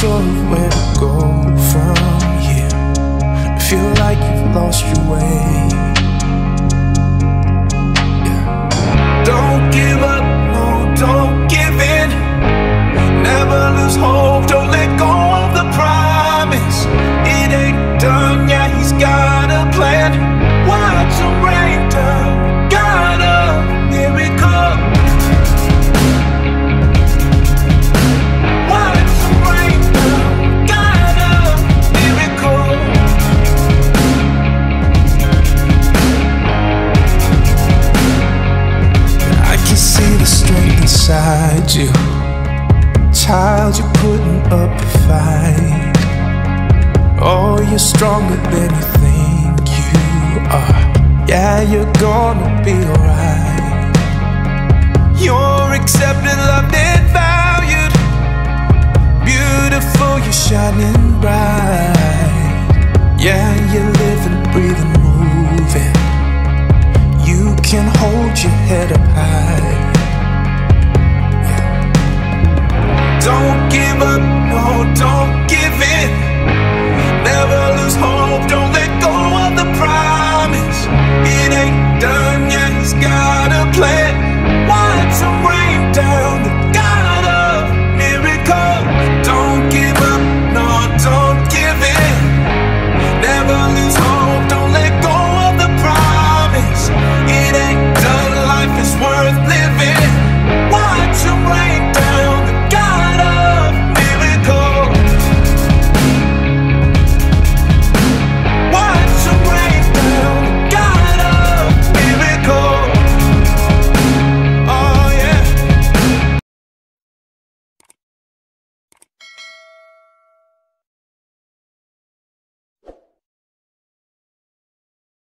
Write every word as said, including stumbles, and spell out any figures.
unsure of where to go from here. Feel like you've lost your way. Yeah. Don't give up, no, don't give in. Never lose hope, don't let go of the promise. It ain't done, yeah, he's got a plan. Watch him rain down, got a miracle. Watch him rain down, got a miracle. I can see the strength inside you. Child, you're putting up a fight. Oh, you're stronger than you think you are. Yeah, you're gonna be alright. You're accepted, loved, and valued.